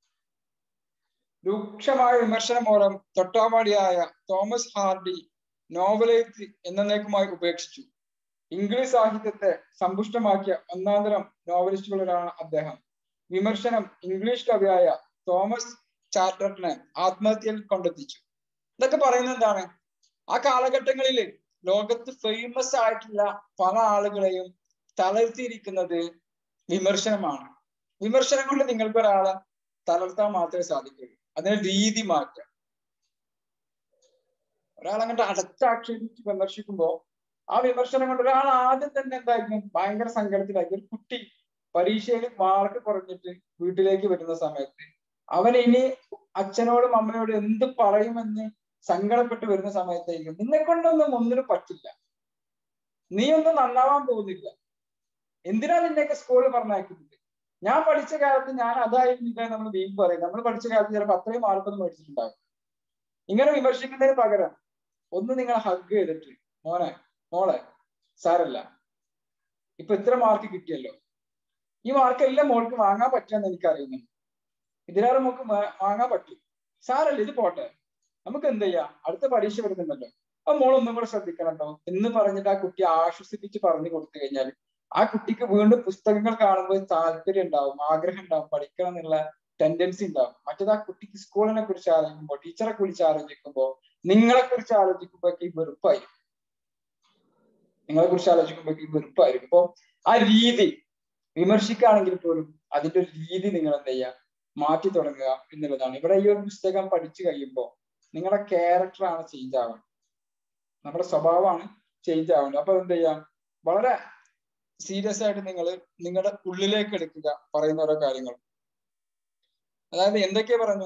[SPEAKER 2] രൂക്ഷമായ വിമർശനം മൂലം തൊട്ടാവാടിയായ തോമസ് ഹാർഡി നോവലെഴുത്ത് എന്നേക്കുമായി ഉപേക്ഷിച്ചു. ഇംഗ്ലീഷ് സാഹിത്യത്തെ സമ്പുഷ്ടമാക്കിയ ഒന്നാന്തരം നോവലിസ്റ്റുകളിലാണ് അദ്ദേഹം. വിമർശനം ഇംഗ്ലീഷ് കവിയായ തോമസ് ചാറ്റർട്ടനെ ആത്മഹത്യയിൽ കൊണ്ടെത്തിച്ചു. ഇതൊക്കെ പറയുന്നത് എന്താണ്? ആ കാലഘട്ടങ്ങളിൽ ലോകത്ത് ഫേമസ് ആയിട്ടുള്ള പല ആളുകളെയും തളർത്തിയിരിക്കുന്നത് വിമർശനമാണ്. വിമർശനം കൊണ്ട് നിങ്ങൾക്ക് ഒരാളെ തളർത്താൻ മാത്രമേ സാധിക്കുള്ളൂ. അതിന് രീതി മാറ്റാം. ഒരാളങ്ങോട്ട് അടച്ചാക്ഷേപിച്ച് വിമർശിക്കുമ്പോൾ ആ വിമർശനം കൊണ്ട് ഒരാൾ ആദ്യം തന്നെ എന്തായിരിക്കും? ഭയങ്കര സങ്കടത്തിലായിരിക്കും. ഒരു കുട്ടി പരീക്ഷയിൽ മാർക്ക് കുറഞ്ഞിട്ട് വീട്ടിലേക്ക് വരുന്ന സമയത്ത് അവൻ ഇനി അച്ഛനോടും അമ്മയോടും എന്ത് പറയുമെന്ന് സങ്കടപ്പെട്ട് വരുന്ന സമയത്തായിരിക്കും നിന്നെ കൊണ്ടൊന്നും ഒന്നിനും പറ്റില്ല, നീ ഒന്നും നന്നാവാൻ പോകുന്നില്ല, എന്തിനാ നിന്നെയൊക്കെ സ്കൂളിൽ പറഞ്ഞയക്കുന്നത്, ഞാൻ പഠിച്ച കാലത്ത് ഞാൻ അതായിരുന്നു ഇതാണ് നമ്മൾ വീണ്ടും പറയും. നമ്മൾ പഠിച്ച കാലത്ത് ചിലപ്പോൾ അത്രയും മാർക്കൊന്നും മേടിച്ചിട്ടുണ്ടാവും. ഇങ്ങനെ വിമർശിക്കുന്നതിന് പകരം ഒന്ന് നിങ്ങൾ ഹഗ് ചെയ്തിട്ട് മോളെ സാരല്ല, ഇപ്പൊ ഇത്ര മാർക്ക് കിട്ടിയല്ലോ, ഈ മാർക്കെല്ലാം മോൾക്ക് വാങ്ങാൻ പറ്റുമെന്ന് എനിക്കറിയുന്നു, ഇതിലേറെ മോൾക്ക് വാങ്ങാൻ പറ്റും, സാരല്ല ഇത് പോട്ടെ, നമുക്ക് എന്ത് ചെയ്യാം, അടുത്ത പരീക്ഷ വരുന്നുണ്ടല്ലോ, അപ്പൊ മോളൊന്നും കൂടെ ശ്രദ്ധിക്കണം കേട്ടോ എന്ന് പറഞ്ഞിട്ട് ആ കുട്ടിയെ ആശ്വസിപ്പിച്ച് പറഞ്ഞു കൊടുത്തു കഴിഞ്ഞാൽ ആ കുട്ടിക്ക് വീണ്ടും പുസ്തകങ്ങൾ കാണുമ്പോൾ താല്പര്യം ഉണ്ടാവും, ആഗ്രഹം ഉണ്ടാവും, പഠിക്കണം എന്നുള്ള ടെൻഡൻസി ഉണ്ടാവും. മറ്റേത് ആ കുട്ടിക്ക് സ്കൂളിനെ കുറിച്ച് ആലോചിക്കുമ്പോൾ, ടീച്ചറെ കുറിച്ച് ആലോചിക്കുമ്പോൾ, നിങ്ങളെ കുറിച്ച് ആലോചിക്കുമ്പോഴേക്ക് ഈ വെറുപ്പായിരിക്കും. നിങ്ങളെ കുറിച്ച് ആലോചിക്കുമ്പോഴേക്ക് ഈ വെറുപ്പായിരിക്കും. അപ്പൊ ആ രീതി വിമർശിക്കുകയാണെങ്കിൽ പോലും അതിന്റെ ഒരു രീതി നിങ്ങൾ എന്ത് ചെയ്യുക, മാറ്റി തുടങ്ങുക എന്നുള്ളതാണ്. ഇവിടെ ഈ ഒരു പുസ്തകം പഠിച്ചു കഴിയുമ്പോൾ നിങ്ങളുടെ ക്യാരക്ടറാണ് ചേഞ്ച് ആവുന്നത്, നമ്മുടെ സ്വഭാവമാണ് ചേഞ്ച് ആവുന്നത്. അപ്പൊ എന്ത് ചെയ്യാം, വളരെ സീരിയസ് ആയിട്ട് നിങ്ങൾ നിങ്ങളുടെ ഉള്ളിലേക്ക് എടുക്കുക പറയുന്ന ഓരോ കാര്യങ്ങൾ. അതായത് എന്തൊക്കെയാ പറഞ്ഞു,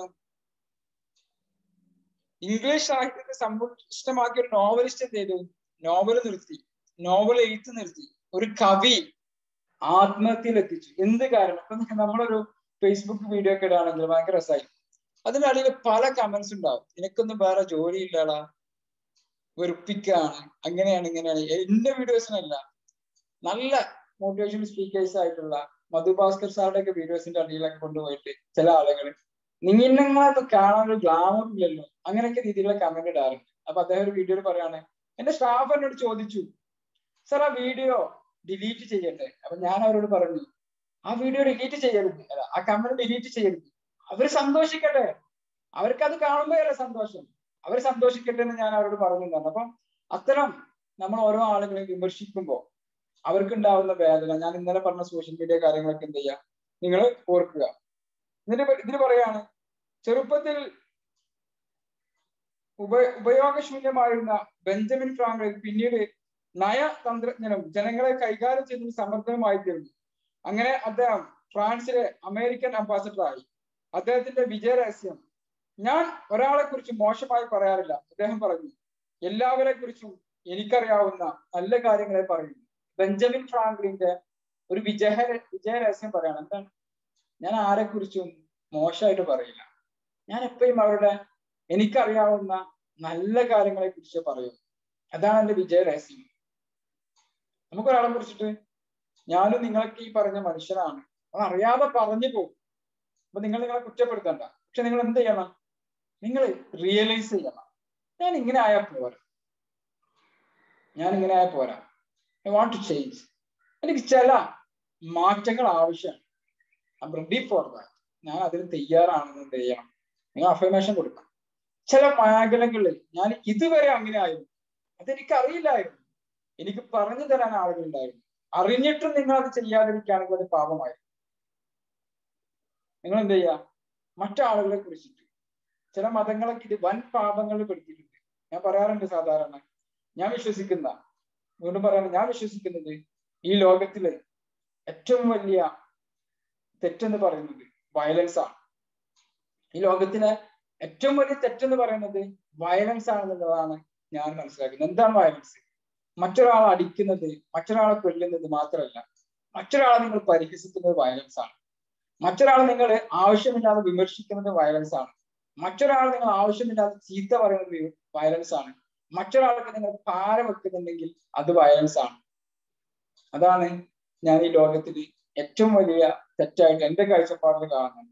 [SPEAKER 2] ഇംഗ്ലീഷ് സാഹിത്യത്തെ സമ്പുഷ്ടമാക്കിയ ഒരു നോവലിസ്റ്റ് എന്ത് ചെയ്തു, നോവൽ നിർത്തി, നോവൽ എഴുത്ത് നിർത്തി, ഒരു കവി ആത്മഹത്യയിൽ എത്തിച്ചു. എന്ത് കാരണം? ഇപ്പൊ നമ്മളൊരു ഫേസ്ബുക്ക് വീഡിയോ ഒക്കെ ഇടുകയാണെങ്കിൽ ഭയങ്കര രസമായി, അതിനടിയിൽ പല കമന്റ്സ് ഉണ്ടാവും, നിനക്കൊന്നും വേറെ ജോലി ഇല്ലടാ, വെറുപ്പിക്കാണ്, അങ്ങനെയാണ് ഇങ്ങനെയാണ്. എന്റെ വീഡിയോസിനല്ല, നല്ല മോട്ടിവേഷണൽ സ്പീക്കേഴ്സ് ആയിട്ടുള്ള മധുഭാസ്കർ സാറുടെ ഒക്കെ വീഡിയോസിന്റെ അടിയിലൊക്കെ കൊണ്ടുപോയിട്ട് ചില ആളുകൾ നിങ്ങളൊന്നും കാണാൻ ഒരു ഗ്ലാമർ ഇല്ലല്ലോ, അങ്ങനെയൊക്കെ രീതിയിലുള്ള കമന്റ് ഇടാറുണ്ട്. അപ്പൊ അദ്ദേഹം ഒരു വീഡിയോയിൽ പറയാണ്, എന്റെ സ്റ്റാഫ് എന്നോട് ചോദിച്ചു സാർ ആ വീഡിയോ ഡിലീറ്റ് ചെയ്യട്ടെ. അപ്പൊ ഞാൻ അവരോട് പറഞ്ഞു, ആ വീഡിയോ ഡിലീറ്റ് ചെയ്യരുത്, അല്ല ആ കമന്റ് ഡിലീറ്റ് ചെയ്യരുത്, അവർ സന്തോഷിക്കട്ടെ, അവർക്കത് കാണുമ്പോഴല്ലേ സന്തോഷം, അവർ സന്തോഷിക്കട്ടെ എന്ന് ഞാൻ അവരോട് പറഞ്ഞിട്ടുണ്ടായിരുന്നു. അപ്പം അത്തരം നമ്മൾ ഓരോ ആളുകളെ വിമർശിക്കുമ്പോൾ അവർക്കുണ്ടാവുന്ന വേദന, ഞാൻ ഇന്നലെ പറഞ്ഞ സോഷ്യൽ മീഡിയ കാര്യങ്ങളൊക്കെ എന്ത് ചെയ്യുക, നിങ്ങൾ ഓർക്കുക. ഇതിന് പറയാണ്, ചെറുപ്പത്തിൽ ഉപയോഗശൂന്യമായിരുന്ന ബെഞ്ചമിൻ ഫ്രാങ്ക്ലിൻ പിന്നീട് നയതന്ത്രജ്ഞനും ജനങ്ങളെ കൈകാര്യം ചെയ്തതിന് സമർത്ഥനുമായി തീർന്നു. അങ്ങനെ അദ്ദേഹം ഫ്രാൻസിലെ അമേരിക്കൻ അംബാസഡറായി. അദ്ദേഹത്തിന്റെ വിജയരഹസ്യം, ഞാൻ ഒരാളെ കുറിച്ച് മോശമായി പറയാറില്ല, അദ്ദേഹം പറഞ്ഞു, എല്ലാവരെ കുറിച്ചും എനിക്കറിയാവുന്ന നല്ല കാര്യങ്ങളെ പറയുന്നു. ബെഞ്ചമിൻ ഫ്രാങ്ക്ലിന്റെ ഒരു വിജയരഹസ്യം പറയാണ്, എന്താണ്, ഞാൻ ആരെക്കുറിച്ചും മോശമായിട്ട് പറയില്ല, ഞാൻ എപ്പോഴും അവരുടെ എനിക്കറിയാവുന്ന നല്ല കാര്യങ്ങളെ കുറിച്ച് പറയൂ, അതാണ് എന്റെ വിജയരഹസ്യം. നമുക്കൊരാളെ കുറിച്ചിട്ട് ഞാനും നിങ്ങളൊക്കെ ഈ പറഞ്ഞ മനുഷ്യനാണ്, അതറിയാതെ പറഞ്ഞു പോകും. അപ്പൊ നിങ്ങളെ കുറ്റപ്പെടുത്തണ്ട, പക്ഷെ നിങ്ങൾ എന്ത് ചെയ്യണം, നിങ്ങൾ റിയലൈസ് ചെയ്യണം, ഞാൻ ഇങ്ങനെ ആയാൽ പോരാ, ഐ വാണ്ട് ടു ചേഞ്ച്, എനിക്ക് ചില മാറ്റങ്ങൾ ആവശ്യമാണ്, I am ready for that, ഞാൻ അതിന് തയ്യാറാണെന്ന് എന്ത് ചെയ്യണം, നിങ്ങൾ അഫർമേഷൻ കൊടുക്കണം. ചില മേഖലകളിൽ ഞാൻ ഇതുവരെ അങ്ങനെ ആയിരുന്നു, അതെനിക്ക് അറിയില്ലായിരുന്നു, എനിക്ക് പറഞ്ഞു തരാൻ ആളുകൾ ഉണ്ടായിരുന്നു, അറിഞ്ഞിട്ടും നിങ്ങൾ അത് ചെയ്യാതിരിക്കുകയാണെങ്കിൽ അത് പാപമായിരുന്നു. നിങ്ങൾ എന്ത് ചെയ്യുക, മറ്റാളുകളെ കുറിച്ചിട്ട് ചില മതങ്ങളൊക്കെ ഇത് വൻ പാപങ്ങളിൽ പെടുത്തിയിട്ടുണ്ട്. ഞാൻ പറയാറുണ്ട് സാധാരണ, ഞാൻ വിശ്വസിക്കുന്നത് ഈ ലോകത്തിലെ ഏറ്റവും വലിയ തെറ്റെന്ന് പറയുന്നത് വയലൻസ് ആണ്. ഈ ലോകത്തിലെ ഏറ്റവും വലിയ തെറ്റെന്ന് പറയുന്നത് വയലൻസ് ആണെന്നുള്ളതാണ് ഞാൻ മനസ്സിലാക്കുന്നത്. എന്താണ് വയലൻസ്? മറ്റൊരാളെ അടിക്കുന്നത്, മറ്റൊരാളെ കൊല്ലുന്നത് മാത്രമല്ല, മറ്റൊരാളെ നിങ്ങൾ പരിഹസിക്കുന്നത് വയലൻസ് ആണ്. മറ്റൊരാൾ നിങ്ങൾ ആവശ്യമില്ലാതെ വിമർശിക്കുന്നത് വയലൻസ് ആണ്. മറ്റൊരാൾ നിങ്ങൾ ആവശ്യമില്ലാതെ ചീത്ത പറയുന്നത് വയലൻസ് ആണ്. മറ്റൊരാൾക്ക് നിങ്ങൾ ഭാര വെക്കുന്നുണ്ടെങ്കിൽ അത് വയലൻസ് ആണ്. അതാണ് ഞാൻ ഈ ലോകത്തിൽ ഏറ്റവും വലിയ തെറ്റായിട്ട് എന്റെ കാഴ്ചപ്പാടിൽ കാണുന്നത്,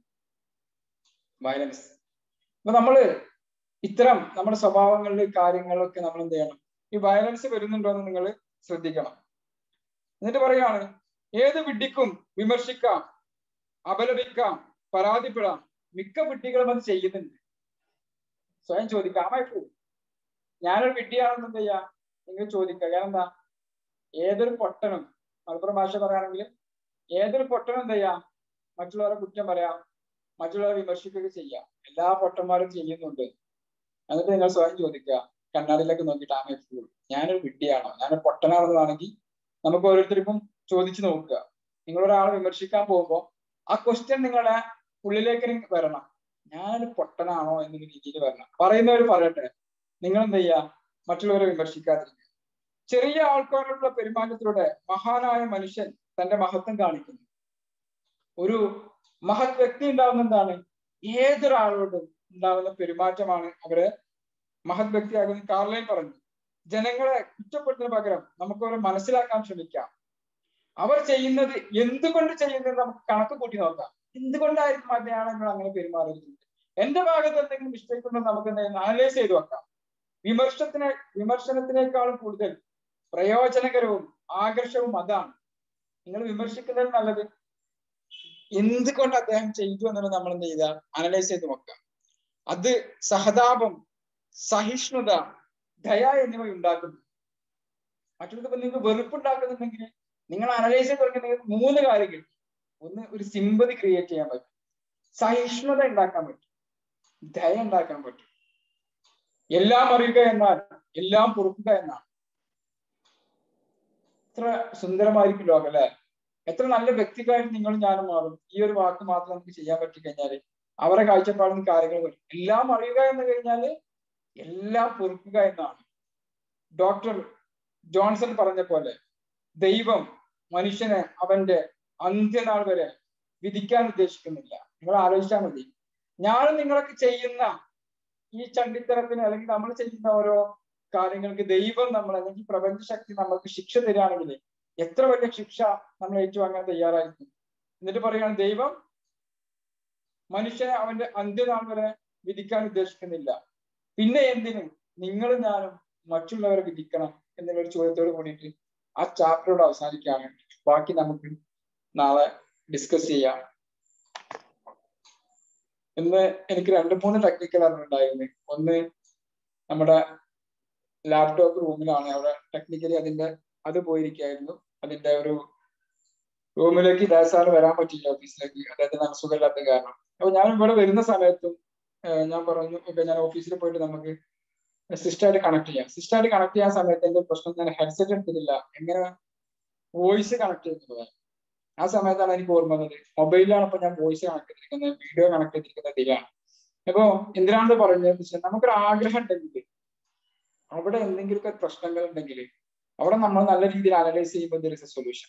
[SPEAKER 2] വയലൻസ്. അപ്പൊ നമ്മള് ഇത്തരം നമ്മുടെ സ്വഭാവങ്ങളിൽ കാര്യങ്ങളിലൊക്കെ നമ്മൾ എന്ത് ചെയ്യണം? ഈ വയലൻസ് വരുന്നുണ്ടോ എന്ന് നിങ്ങൾ ശ്രദ്ധിക്കണം. എന്നിട്ട് പറയാണ്, ഏത് വിഡ്ഢിക്കും വിമർശിക്കാം, അപലപിക്കാം, പരാതിപ്പെടാം. മിക്ക വിഡ്ഢികളും അത് ചെയ്യുന്നുണ്ട്. സ്വയം ചോദിക്കാമായിട്ടു ഞാനൊരു വിഡ്ഢിയാണെന്ന് എന്ത് ചെയ്യാ നിങ്ങൾ ചോദിക്കുക. കാരണം എന്താ? ഏതൊരു പൊട്ടനും, മലപ്പുറം ഭാഷ പറയുകയാണെങ്കിൽ ഏതൊരു പൊട്ടനും എന്ത് ചെയ്യാം? മറ്റുള്ളവരെ കുറ്റം പറയാം, മറ്റുള്ളവരെ വിമർശിക്കുകയൊക്കെ ചെയ്യാം. എല്ലാ പൊട്ടന്മാരും ചെയ്യുന്നുണ്ട്. എന്നിട്ട് നിങ്ങൾ സ്വയം ചോദിക്കുക, കണ്ണാടിയിലൊക്കെ നോക്കിയിട്ട് ഞാനൊരു വിഡ്ഢിയാണോ, ഞാനൊരു പൊട്ടനാണെന്നാണെങ്കിൽ നമുക്ക് ഓരോരുത്തർക്കും ചോദിച്ചു നോക്കുക. നിങ്ങളൊരാളെ വിമർശിക്കാൻ പോകുമ്പോൾ ആ ക്വസ്റ്റ്യൻ നിങ്ങളുടെ ഉള്ളിലേക്ക് വരണം. ഞാനൊരു പൊട്ടനാണോ എന്നൊരു രീതിയിൽ വരണം. പറയുന്നവർ പറയട്ടെ, നിങ്ങൾ എന്ത് ചെയ്യുക? മറ്റുള്ളവരെ വിമർശിക്കാതിരിക്കുക. ചെറിയ ആൾക്കാരോടുള്ള പെരുമാറ്റത്തിലൂടെ മഹാനായ മനുഷ്യൻ തന്റെ മഹത്വം കാണിക്കുന്നു. ഒരു മഹത് വ്യക്തി ഉണ്ടാവുന്ന എന്താണ്? ഏതൊരാളോടും ഉണ്ടാവുന്ന പെരുമാറ്റമാണ് അവരെ മഹത് വ്യക്തിയാകുന്ന. കാർലൈൻ പറഞ്ഞു, ജനങ്ങളെ കുറ്റപ്പെടുത്തുന്നതിന് പകരം നമുക്ക് അവരെ മനസ്സിലാക്കാൻ ശ്രമിക്കാം. അവർ ചെയ്യുന്നത് എന്തുകൊണ്ട് ചെയ്യുന്നത് നമുക്ക് കണക്ക് കൂട്ടി നോക്കാം. എന്തുകൊണ്ടായിരിക്കും അദ്ദേഹങ്ങൾ അങ്ങനെ പെരുമാറുന്നത്? എന്റെ ഭാഗത്ത് എന്തെങ്കിലും മിസ്റ്റേക്ക് ഉണ്ടെന്ന് നമുക്ക് എന്തെങ്കിലും അനലൈസ് ചെയ്ത് വെക്കാം. വിമർശനത്തിനേക്കാളും കൂടുതൽ പ്രയോജനകരവും ആകർഷവും അതാണ്. നിങ്ങൾ വിമർശിക്കുന്നത് നല്ലത് എന്തുകൊണ്ട് അദ്ദേഹം ചെയ്തു എന്നുള്ളത് നമ്മൾ എന്ത് ചെയ്യുക? അനലൈസ് ചെയ്ത് നോക്കാം. അത് സഹതാപം, സഹിഷ്ണുത, ദയ എന്നിവ ഉണ്ടാക്കുന്നു. മറ്റുള്ളവർക്ക് നിങ്ങൾക്ക് വെറുപ്പുണ്ടാക്കുന്നുണ്ടെങ്കിൽ നിങ്ങൾ അനലൈസ് ചെയ്ത് തുടങ്ങി 3 കാര്യങ്ങൾ. ഒന്ന്, ഒരു സിമ്പതി ക്രിയേറ്റ് ചെയ്യാൻ പറ്റും, സഹിഷ്ണുത ഉണ്ടാക്കാൻ പറ്റും, ദയ ഉണ്ടാക്കാൻ പറ്റും. എല്ലാം അറിയുക എന്നാൽ എല്ലാം പൊറുക്കുക എന്നാണ്. എത്ര സുന്ദരമായിരിക്കും ലോകം അല്ലെ? എത്ര നല്ല വ്യക്തികളായിട്ട് നിങ്ങളും ഞാനും മാറും ഈ ഒരു വാക്ക് മാത്രം നമുക്ക് ചെയ്യാൻ പറ്റി കഴിഞ്ഞാല്. അവരെ കാഴ്ചപ്പാടിന് കാര്യങ്ങൾ വരും. എല്ലാം അറിയുക എന്ന് കഴിഞ്ഞാല് എല്ലാം പൊറുക്കുക എന്നാണ്. ഡോക്ടർ ജോൺസൺ പറഞ്ഞ പോലെ ദൈവം മനുഷ്യനെ അവന്റെ അന്ത്യനാൾ വരെ വിധിക്കാൻ ഉദ്ദേശിക്കുന്നില്ല. നിങ്ങൾ ആലോചിച്ചാൽ മതി. ഞാനും നിങ്ങളൊക്കെ ചെയ്യുന്ന ഈ ചണ്ടിത്തരത്തിന് അല്ലെങ്കിൽ നമ്മൾ ചെയ്യുന്ന ഓരോ കാര്യങ്ങൾക്ക് ദൈവം നമ്മൾ അല്ലെങ്കിൽ പ്രപഞ്ചശക്തി നമ്മൾക്ക് ശിക്ഷ തരികയാണെങ്കിൽ എത്ര വലിയ ശിക്ഷ നമ്മൾ ഏറ്റുവാങ്ങാൻ തയ്യാറായിരിക്കും. എന്നിട്ട് പറയുകയാണ്, ദൈവം മനുഷ്യനെ അവന്റെ അന്ത്യനാൾ വരെ വിധിക്കാൻ ഉദ്ദേശിക്കുന്നില്ല. പിന്നെ എന്തിനും നിങ്ങളും ഞാനും മറ്റുള്ളവരെ വിധിക്കണം എന്നുള്ളൊരു ചോദ്യത്തോട് കൂടിയിട്ട് ആ ചാപ്റ്ററോട് അവസാനിക്കുകയാണ്. ബാക്കി നമുക്ക് നാളെ ഡിസ്കസ് ചെയ്യാം. ഇന്ന് എനിക്ക് 2-3 ടെക്നിക്കൽ ഉണ്ടായിരുന്നു. ഒന്ന്, നമ്മുടെ ലാപ്ടോപ്പ് റൂമിലാണ്, അവിടെ ടെക്നിക്കലി അത് പോയിരിക്കുകയായിരുന്നു. അതിന്റെ ഒരു റൂമിലേക്ക് ദാസാറ് വരാൻ പറ്റില്ല, ഓഫീസിലേക്ക്. അദ്ദേഹത്തിന് അസുഖമില്ലാത്ത കാരണം. അപ്പൊ ഞാൻ ഇവിടെ വരുന്ന സമയത്തും ഞാൻ പറഞ്ഞു, ഞാൻ ഓഫീസിൽ പോയിട്ട് നമുക്ക് സിസ്റ്റമായിട്ട് കണക്ട് ചെയ്യാം. സിസ്റ്റമായിട്ട് കണക്ട് ചെയ്യാൻ സമയത്ത് എന്റെ പ്രശ്നം, ഞാൻ ഹെഡ്സെറ്റ് എടുത്തിട്ടില്ല, എങ്ങനെ വോയിസ് കണക്ട് ചെയ്യുന്നത്. ആ സമയത്താണ് എനിക്ക് ഓർമ്മ വന്നത്, മൊബൈലിലാണ് ഇപ്പൊ ഞാൻ വോയിസ് കണക്ട് ചെയ്തിരിക്കുന്നത്, വീഡിയോ കണക്ട് ചെയ്തിരിക്കുന്നത് ഇതിലാണ്. അപ്പൊ എന്തിനാണ് പറഞ്ഞത്? നമുക്കൊരു ആഗ്രഹം ഉണ്ടെങ്കിൽ, അവിടെ എന്തെങ്കിലുമൊക്കെ പ്രശ്നങ്ങൾ ഉണ്ടെങ്കിൽ അവിടെ നമ്മൾ നല്ല രീതിയിൽ അനലൈസ് ചെയ്യുമ്പോൾ there is a solution.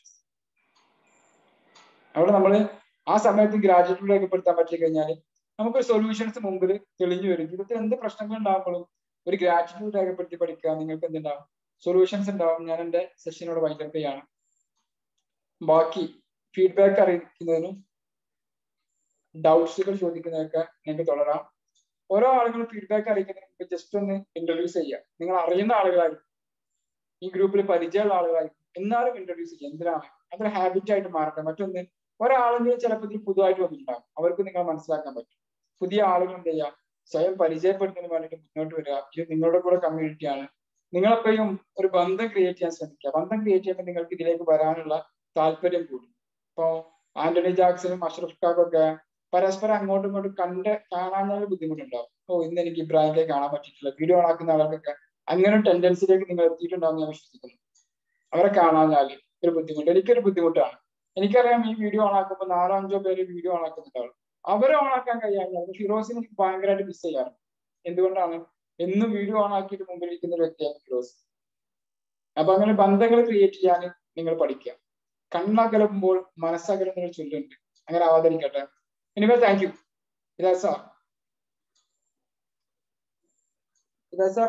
[SPEAKER 2] അവിടെ നമ്മൾ ആ സമയത്ത് ഗ്രാജുവേറ്റ് രേഖപ്പെടുത്താൻ പറ്റി കഴിഞ്ഞാൽ നമുക്ക് സൊല്യൂഷൻസ് മുമ്പിൽ തെളിഞ്ഞു വരും. ജീവിതത്തിൽ എന്ത് പ്രശ്നങ്ങൾ ഉണ്ടാകുമ്പോഴും ഒരു ഗ്രാജുവേറ്റ് രേഖപ്പെടുത്തി പഠിക്കുക, നിങ്ങൾക്ക് എന്തുണ്ടാവും? സൊല്യൂഷൻസ് ഉണ്ടാവും. ഞാൻ എന്റെ സെഷനോട് വൈൻഡപ്പ് ചെയ്യാണ്. ബാക്കി ഫീഡ്ബാക്ക് അറിയിക്കുന്നതിനും ഡൗട്ട്സുകൾ ചോദിക്കുന്നതൊക്കെ നിങ്ങൾക്ക് തുടരാം. ഓരോ ആളുകളും ഫീഡ്ബാക്ക് അറിയിക്കുന്നതിന് ജസ്റ്റ് ഒന്ന് ഇൻട്രൊഡ്യൂസ് ചെയ്യുക. നിങ്ങൾ അറിയുന്ന ആളുകളായിരിക്കും, ഈ ഗ്രൂപ്പിൽ പരിചയമുള്ള ആളുകളായിരിക്കും, എന്നാലും ഇൻട്രൊഡ്യൂസ് ചെയ്യുക. എന്തിനാണ്? അതൊരു ഹാബിറ്റ് ആയിട്ട് മാറട്ടെ. മറ്റൊന്ന്, ഒരാളെങ്കിലും ചിലപ്പോൾ ഇതിൽ പുതുതായിട്ട് വന്നിട്ടുണ്ടാകും, അവർക്ക് നിങ്ങൾ മനസ്സിലാക്കാൻ പറ്റും. പുതിയ ആളുകൾ എന്ത് ചെയ്യുക? സ്വയം പരിചയപ്പെടുന്നതിന് വേണ്ടിയിട്ട് മുന്നോട്ട് വരിക. ഇത് നിങ്ങളുടെ കൂടെ കമ്മ്യൂണിറ്റിയാണ്. നിങ്ങളെപ്പോഴും ഒരു ബന്ധം ക്രിയേറ്റ് ചെയ്യാൻ ശ്രമിക്കുക. ബന്ധം ക്രിയേറ്റ് ചെയ്യുമ്പോൾ നിങ്ങൾക്ക് ഇതിലേക്ക് വരാനുള്ള താല്പര്യം കൂടും. ഇപ്പോ ആന്റണി ജാക്സനും അഷ്റഫ് ഖാനൊക്കെ പരസ്പരം അങ്ങോട്ടും ഇങ്ങോട്ടും കാണാനുള്ള ബുദ്ധിമുട്ടുണ്ടാവും. ഇന്ന് എനിക്ക് ഇബ്രാഹിമിനെ കാണാൻ പറ്റിയിട്ടില്ല. വീഡിയോ ഓണാക്കുന്ന ആളുകൾക്കൊക്കെ അങ്ങനെ ടെൻഡൻസിയിലേക്ക് നിങ്ങൾ എത്തിയിട്ടുണ്ടാവും ഞാൻ വിശ്വസിക്കുന്നു. അവരെ കാണാഞ്ഞാല് ഒരു ബുദ്ധിമുട്ട്, എനിക്കൊരു ബുദ്ധിമുട്ടാണ്. എനിക്കറിയാം, ഈ വീഡിയോ ഓണാക്കുമ്പോൾ 4-5 പേര് വീഡിയോ ഓണാക്കുന്നുണ്ടാവും. അവരെ ഓണാക്കാൻ കഴിയാഞ്ഞാൽ ഫിറോസിനെ എനിക്ക് ഭയങ്കരമായിട്ട് മിസ് ചെയ്യാറ്. എന്തുകൊണ്ടാണ്? എന്നും വീഡിയോ ഓണാക്കിയിട്ട് മുമ്പിലിരിക്കുന്ന ഒരു വ്യക്തിയാണ് ഫിറോസ്. അപ്പൊ അങ്ങനെ ബന്ധങ്ങൾ ക്രിയേറ്റ് ചെയ്യാൻ നിങ്ങൾ പഠിക്കുക. കണ്ണകലുമ്പോൾ മനസ്സകലുന്നൊരു ചൊല്ലുണ്ട്. അങ്ങനെ ആവാതിരിക്കട്ടെ. Anyway thank you. ഇതാ സാർ